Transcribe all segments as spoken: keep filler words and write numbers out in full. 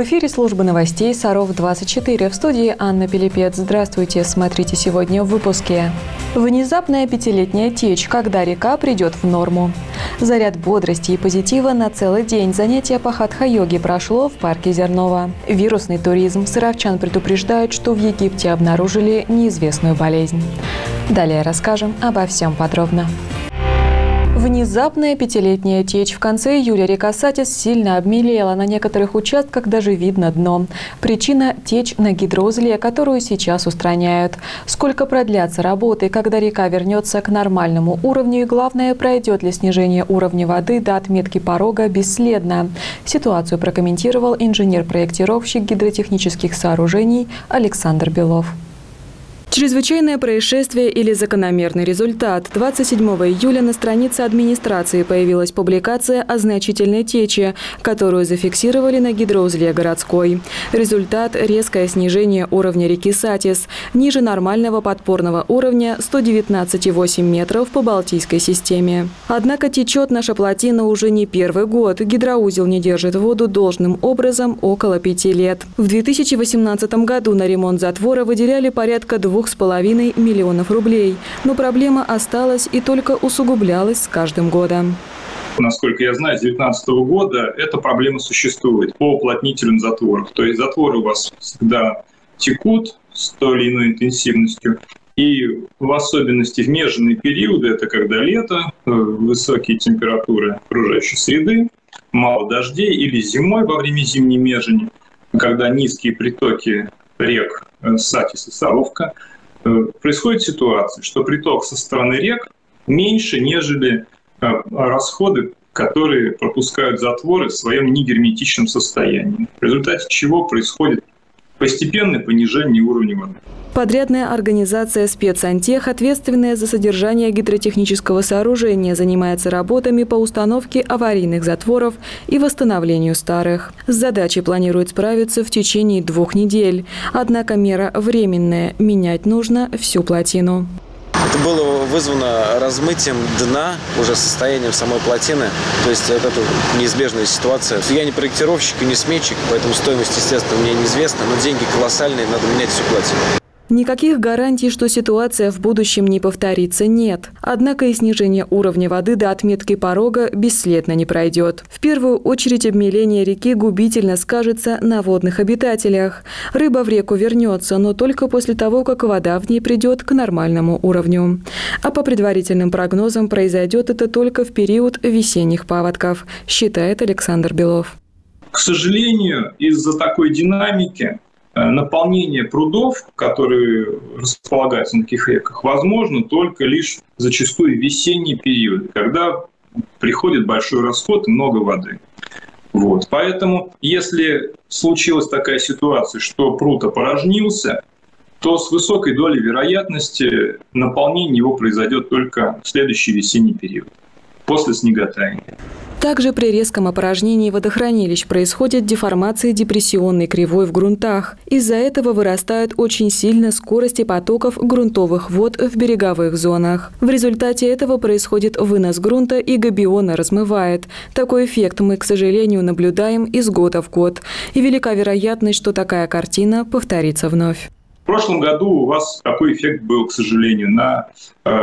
эфире служба новостей Саров двадцать четыре. В студии Анна Пилипец. Здравствуйте. Смотрите сегодня в выпуске. Внезапная пятилетняя течь, когда река придет в норму. Заряд бодрости и позитива на целый день. Занятие по хатха-йоге прошло в парке Зернова. Вирусный туризм. Саровчан предупреждают, что в Египте обнаружили неизвестную болезнь. Далее расскажем обо всем подробно. Внезапная пятилетняя течь. В конце июля река Сатис сильно обмелела. На некоторых участках даже видно дно. Причина – течь на гидроузле, которую сейчас устраняют. Сколько продлятся работы, когда река вернется к нормальному уровню и, главное, пройдет ли снижение уровня воды до отметки порога бесследно. Ситуацию прокомментировал инженер-проектировщик гидротехнических сооружений Александр Белов. Чрезвычайное происшествие или закономерный результат. двадцать седьмого июля на странице администрации появилась публикация о значительной тече, которую зафиксировали на гидроузле городской. Результат – резкое снижение уровня реки Сатис, ниже нормального подпорного уровня сто девятнадцать и восемь метров по Балтийской системе. Однако течет наша плотина уже не первый год. Гидроузел не держит воду должным образом около пяти лет. В две тысячи восемнадцатом году на ремонт затвора выделяли порядка двух с половиной миллионов рублей. Но проблема осталась и только усугублялась с каждым годом. Насколько я знаю, с две тысячи девятнадцатого года эта проблема существует по уплотнителям затворов. То есть затворы у вас всегда текут с той или иной интенсивностью. И в особенности в межные периоды, это когда лето, высокие температуры окружающей среды, мало дождей, или зимой во время зимней межени, когда низкие притоки рек Сатис и Саровка, происходит ситуация, что приток со стороны рек меньше, нежели расходы, которые пропускают затворы в своем негерметичном состоянии, в результате чего происходит постепенное понижение уровня воды. Подрядная организация «Спецсантех», ответственная за содержание гидротехнического сооружения, занимается работами по установке аварийных затворов и восстановлению старых. С задачей планирует справиться в течение двух недель. Однако мера временная. Менять нужно всю плотину. Это было вызвано размытием дна, уже состоянием самой плотины. То есть вот это неизбежная ситуация. Я не проектировщик и не сметчик, поэтому стоимость, естественно, мне неизвестна, но деньги колоссальные, надо менять всю плотину. Никаких гарантий, что ситуация в будущем не повторится, нет. Однако и снижение уровня воды до отметки порога бесследно не пройдет. В первую очередь обмеление реки губительно скажется на водных обитателях. Рыба в реку вернется, но только после того, как вода в ней придет к нормальному уровню. А по предварительным прогнозам произойдет это только в период весенних паводков, считает Александр Белов. К сожалению, из-за такой динамики наполнение прудов, которые располагаются на таких реках, возможно только лишь зачастую в весенние периоды, когда приходит большой расход и много воды. Вот. Поэтому, если случилась такая ситуация, что пруд опорожнился, то с высокой долей вероятности наполнение его произойдет только в следующий весенний период, после снеготаяния. Также при резком опорожнении водохранилищ происходит деформация депрессионной кривой в грунтах. Из-за этого вырастают очень сильно скорости потоков грунтовых вод в береговых зонах. В результате этого происходит вынос грунта и габиона размывает. Такой эффект мы, к сожалению, наблюдаем из года в год. И велика вероятность, что такая картина повторится вновь. В прошлом году у вас такой эффект был, к сожалению, на, э,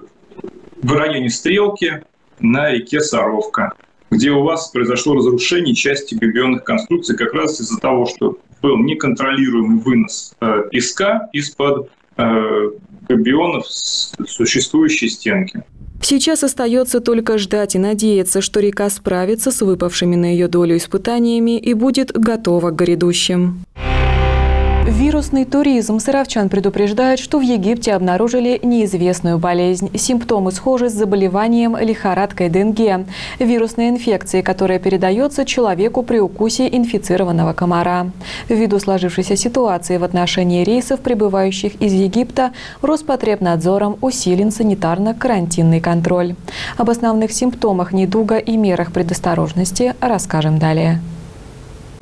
в районе Стрелки, на реке Саровка, где у вас произошло разрушение части габионных конструкций как раз из-за того, что был неконтролируемый вынос э, песка из-под э, габионов с существующей стенки. Сейчас остается только ждать и надеяться, что река справится с выпавшими на ее долю испытаниями и будет готова к грядущим. Вирусный туризм. Саровчан предупреждают, что в Египте обнаружили неизвестную болезнь. Симптомы схожи с заболеванием лихорадкой Денге, вирусной инфекцией, которая передается человеку при укусе инфицированного комара. Ввиду сложившейся ситуации в отношении рейсов, прибывающих из Египта, Роспотребнадзором усилен санитарно-карантинный контроль. Об основных симптомах недуга и мерах предосторожности расскажем далее.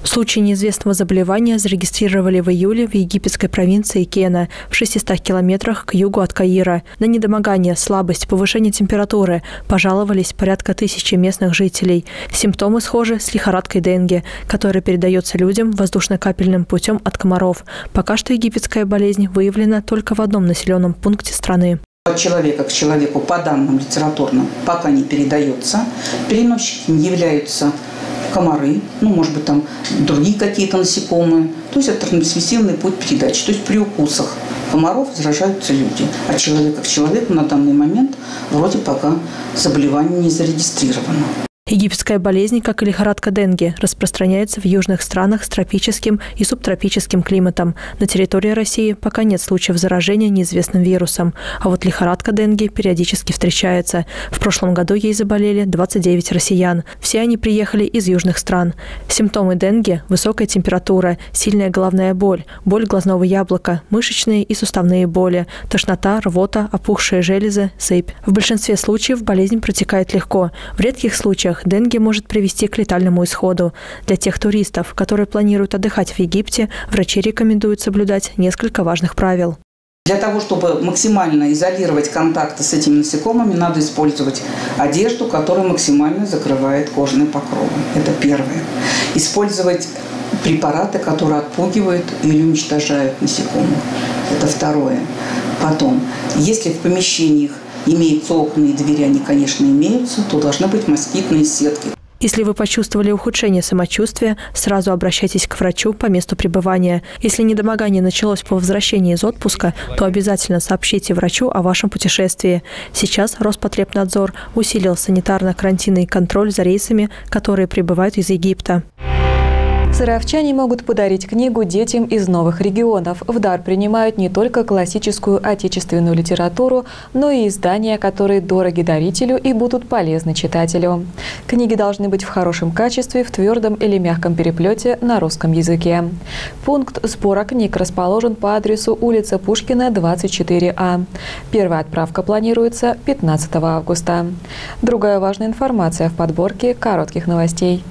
Случай неизвестного заболевания зарегистрировали в июле в египетской провинции Кена, в шестистах километрах к югу от Каира. На недомогание, слабость, повышение температуры пожаловались порядка тысячи местных жителей. Симптомы схожи с лихорадкой денге, которая передается людям воздушно-капельным путем от комаров. Пока что египетская болезнь выявлена только в одном населенном пункте страны. От человека к человеку, по данным литературным, пока не передается. Переносчиками являются комары, ну, может быть, там другие какие-то насекомые. То есть это трансмиссивный путь передачи. То есть при укусах комаров заражаются люди. От человека к человеку на данный момент вроде пока заболевание не зарегистрировано. Египетская болезнь, как и лихорадка денге, распространяется в южных странах с тропическим и субтропическим климатом. На территории России пока нет случаев заражения неизвестным вирусом. А вот лихорадка денге периодически встречается. В прошлом году ей заболели двадцать девять россиян. Все они приехали из южных стран. Симптомы денге – высокая температура, сильная головная боль, боль глазного яблока, мышечные и суставные боли, тошнота, рвота, опухшие железы, сыпь. В большинстве случаев болезнь протекает легко. В редких случаях денге может привести к летальному исходу. Для тех туристов, которые планируют отдыхать в Египте, врачи рекомендуют соблюдать несколько важных правил. Для того, чтобы максимально изолировать контакты с этими насекомыми, надо использовать одежду, которая максимально закрывает кожные покровы. Это первое. Использовать препараты, которые отпугивают или уничтожают насекомых. Это второе. Потом, если в помещениях имеются окна и двери, они, конечно, имеются, то должны быть москитные сетки. Если вы почувствовали ухудшение самочувствия, сразу обращайтесь к врачу по месту пребывания. Если недомогание началось по возвращении из отпуска, то обязательно сообщите врачу о вашем путешествии. Сейчас Роспотребнадзор усилил санитарно-карантинный контроль за рейсами, которые прибывают из Египта. Саровчане могут подарить книгу детям из новых регионов. В дар принимают не только классическую отечественную литературу, но и издания, которые дороги дарителю и будут полезны читателю. Книги должны быть в хорошем качестве, в твердом или мягком переплете на русском языке. Пункт сбора книг расположен по адресу улица Пушкина, двадцать четыре А. Первая отправка планируется пятнадцатого августа. Другая важная информация в подборке коротких новостей.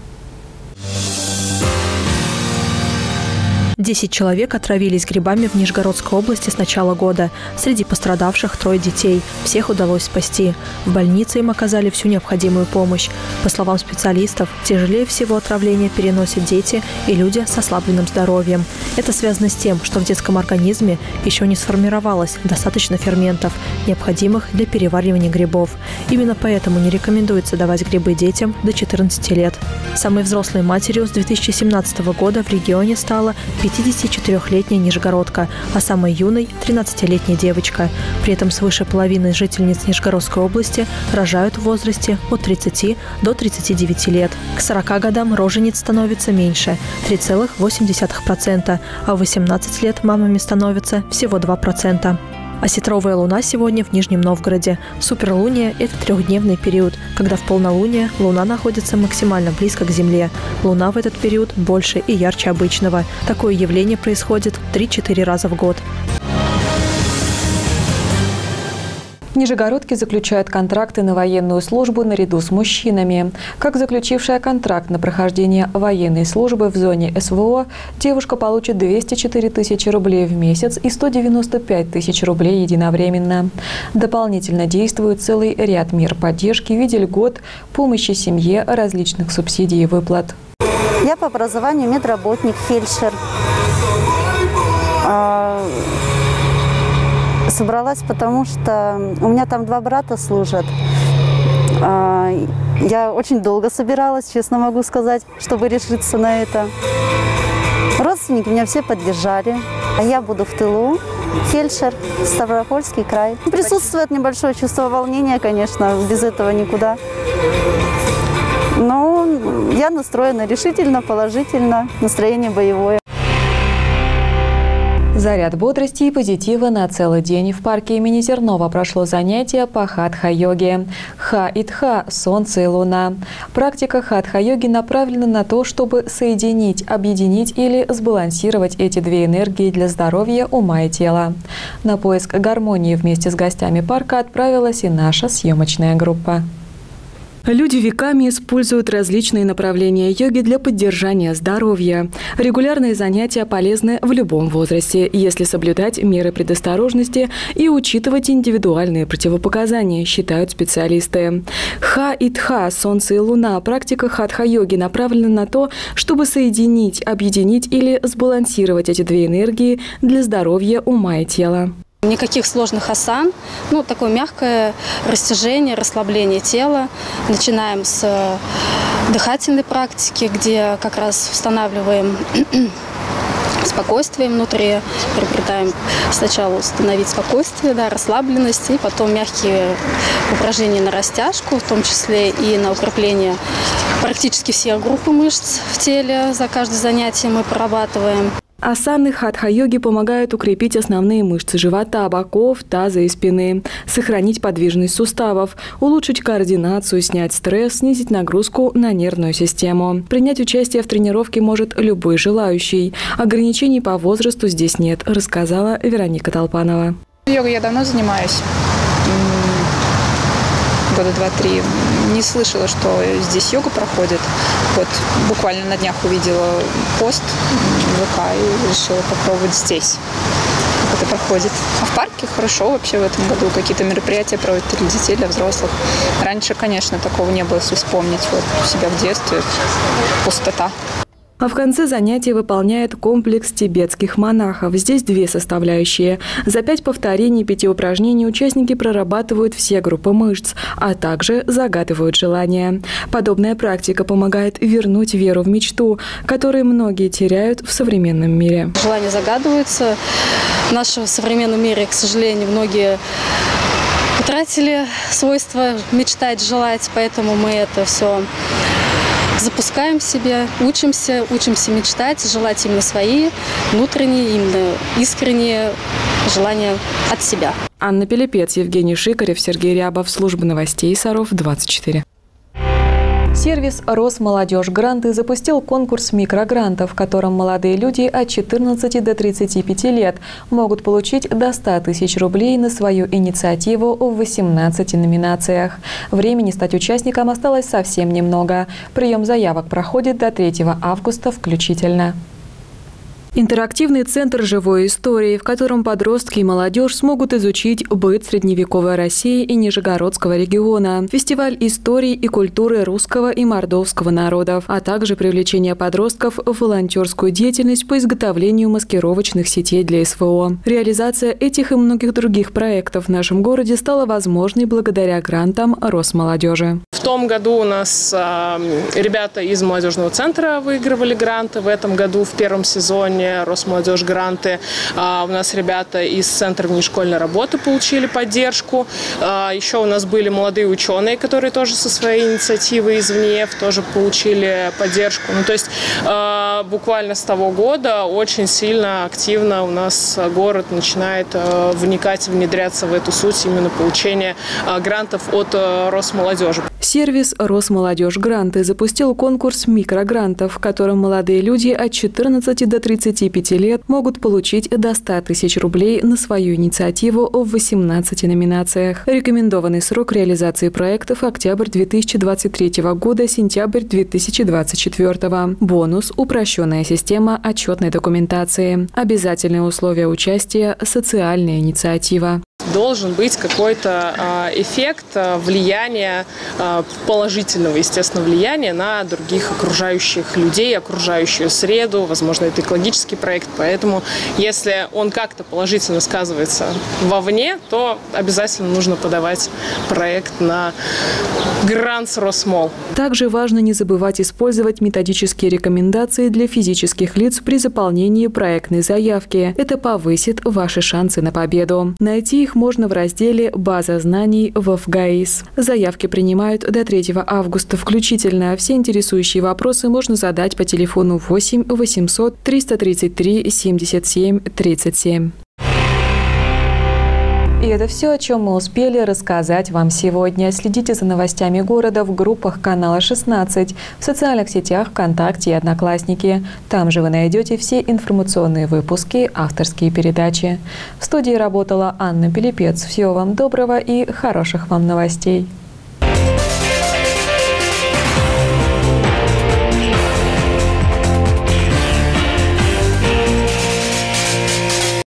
Десять человек отравились грибами в Нижегородской области с начала года. Среди пострадавших трое детей. Всех удалось спасти. В больнице им оказали всю необходимую помощь. По словам специалистов, тяжелее всего отравление переносят дети и люди с ослабленным здоровьем. Это связано с тем, что в детском организме еще не сформировалось достаточно ферментов, необходимых для переваривания грибов. Именно поэтому не рекомендуется давать грибы детям до четырнадцати лет. Самой взрослой матерью с две тысячи семнадцатого года в регионе стала пятидесятичетырёхлетняя нижегородка, а самой юной – тринадцатилетняя девочка. При этом свыше половины жительниц Нижегородской области рожают в возрасте от тридцати до тридцати девяти лет. К сорока годам рожениц становится меньше – три целых восемь десятых процента, а в восемнадцать лет мамами становится всего два процента. Осетровая луна сегодня в Нижнем Новгороде. Суперлуния – это трехдневный период, когда в полнолуние Луна находится максимально близко к Земле. Луна в этот период больше и ярче обычного. Такое явление происходит три-четыре раза в год. Нижегородки заключают контракты на военную службу наряду с мужчинами. Как заключившая контракт на прохождение военной службы в зоне эс вэ о, девушка получит двести четыре тысячи рублей в месяц и сто девяносто пять тысяч рублей единовременно. Дополнительно действует целый ряд мер поддержки в виде льгот, помощи семье, различных субсидий и выплат. Я по образованию медработник, фельдшер. Собралась, потому что у меня там два брата служат. Я очень долго собиралась, честно могу сказать, чтобы решиться на это. Родственники меня все поддержали. Я буду в тылу, фельдшер, Ставропольский край. Присутствует небольшое чувство волнения, конечно, без этого никуда. Но я настроена решительно, положительно, настроение боевое. Заряд бодрости и позитива на целый день. В парке имени Зернова прошло занятие по хатха-йоге. Ха и тха – солнце и луна. Практика хатха-йоги направлена на то, чтобы соединить, объединить или сбалансировать эти две энергии для здоровья ума и тела. На поиск гармонии вместе с гостями парка отправилась и наша съемочная группа. Люди веками используют различные направления йоги для поддержания здоровья. Регулярные занятия полезны в любом возрасте, если соблюдать меры предосторожности и учитывать индивидуальные противопоказания, считают специалисты. Ха и Тха, Солнце и Луна, практика хатха-йоги направлена на то, чтобы соединить, объединить или сбалансировать эти две энергии для здоровья ума и тела. Никаких сложных асан, ну, такое мягкое растяжение, расслабление тела. Начинаем с дыхательной практики, где как раз устанавливаем спокойствие внутри, приобретаем сначала установить спокойствие, да, расслабленность, и потом мягкие упражнения на растяжку, в том числе и на укрепление практически всех групп мышц в теле. За каждое занятие мы прорабатываем. Асаны хатха-йоги помогают укрепить основные мышцы живота, боков, таза и спины, сохранить подвижность суставов, улучшить координацию, снять стресс, снизить нагрузку на нервную систему. Принять участие в тренировке может любой желающий. Ограничений по возрасту здесь нет, рассказала Вероника Толпанова. Йогой я давно занимаюсь. Года два-три. Не слышала, что здесь йога проходит. Вот буквально на днях увидела пост в ВК и решила попробовать здесь, как это проходит. А в парке хорошо вообще в этом году. Какие-то мероприятия проводят для детей, для взрослых. Раньше, конечно, такого не было, если вспомнить вот себя в детстве. Пустота. А в конце занятия выполняет комплекс тибетских монахов. Здесь две составляющие. За пять повторений пяти упражнений участники прорабатывают все группы мышц, а также загадывают желания. Подобная практика помогает вернуть веру в мечту, которую многие теряют в современном мире. Желания загадываются. В нашем современном мире, к сожалению, многие утратили свойство мечтать, желать, поэтому мы это все запускаем в себе, учимся, учимся мечтать, желать именно свои внутренние, именно искренние желания от себя. Анна Пилипец, Евгений Шикарев, Сергей Рябов. Служба новостей Саров двадцать четыре. Сервис «Росмолодежь Гранты» запустил конкурс микрогрантов, в котором молодые люди от четырнадцати до тридцати пяти лет могут получить до ста тысяч рублей на свою инициативу в восемнадцати номинациях. Времени стать участником осталось совсем немного. Прием заявок проходит до третьего августа включительно. Интерактивный центр живой истории, в котором подростки и молодежь смогут изучить быт средневековой России и Нижегородского региона, фестиваль истории и культуры русского и мордовского народов, а также привлечение подростков в волонтерскую деятельность по изготовлению маскировочных сетей для СВО. Реализация этих и многих других проектов в нашем городе стала возможной благодаря грантам Росмолодежи. В том году у нас э, ребята из молодежного центра выигрывали гранты. В этом году в первом сезоне Росмолодежь гранты. А, у нас ребята из Центра внешкольной работы получили поддержку. А, еще у нас были молодые ученые, которые тоже со своей инициативой извне тоже получили поддержку. Ну, то есть а, буквально с того года очень сильно, активно у нас город начинает а, вникать, внедряться в эту суть именно получения а, грантов от а, Росмолодежи. Сервис «Росмолодежь Гранты» запустил конкурс микрогрантов, в котором молодые люди от четырнадцати до тридцати пяти лет могут получить до ста тысяч рублей на свою инициативу в восемнадцати номинациях. Рекомендованный срок реализации проектов – октябрь две тысячи двадцать третьего года, сентябрь две тысячи двадцать четвёртого. Бонус – упрощенная система отчетной документации. Обязательные условия участия – социальная инициатива. Должен быть какой-то э, эффект э, влияния, э, положительного, естественно, влияния на других окружающих людей, окружающую среду. Возможно, это экологический проект. Поэтому, если он как-то положительно сказывается вовне, то обязательно нужно подавать проект на грант с Росмол. Также важно не забывать использовать методические рекомендации для физических лиц при заполнении проектной заявки. Это повысит ваши шансы на победу. Найти их можно в разделе «База знаний» в ФГАИС. Заявки принимают до третьего августа включительно. Все интересующие вопросы можно задать по телефону восемь восемьсот триста тридцать три семьдесят семь тридцать семь. И это все, о чем мы успели рассказать вам сегодня. Следите за новостями города в группах канала шестнадцать, в социальных сетях ВКонтакте и Одноклассники. Там же вы найдете все информационные выпуски, авторские передачи. В студии работала Анна Пилипец. Всего вам доброго и хороших вам новостей.